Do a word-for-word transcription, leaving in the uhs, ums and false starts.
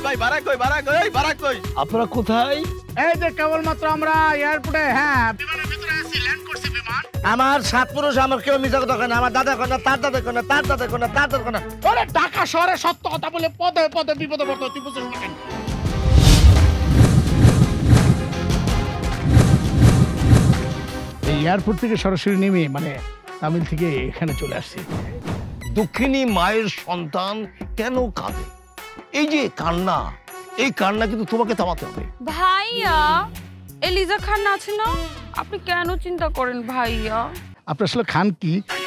ভাই ভাড়া কই ভাড়া কই ভাড়া কই আপনারা কোথায়? এই যে কেবলমাত্র আমরা এয়ারপোর্টে হ্যাঁ বিমানের ভিতরে আছি ল্যান্ড করছি বিমান আমার সাত পুরুষ আমার কেউ মিছা কথা কয় না আমার দাদা কয় না তার দাদা কয় না তার দাদা কয় না তার দাদা কয় না ওরে ঢাকা শহরে সত্য কথা বলে পদে পদে বিপদে পড়তে তুই বুঝছিস না কেন এই এয়ারপোর্ট থেকে সরাসরি নেমে মানে তামিল থেকে এখানে চলে আসছি দুঃখিনী মায়ের সন্তান কেন কাঁদে এই যে কান্না এই কান্না কিন্তু তোমাকে থামাতে হবে ভাইয়া এলিজা খান আছে না আপনি কেন চিন্তা করেন ভাইয়া আপনি আসলে খান কি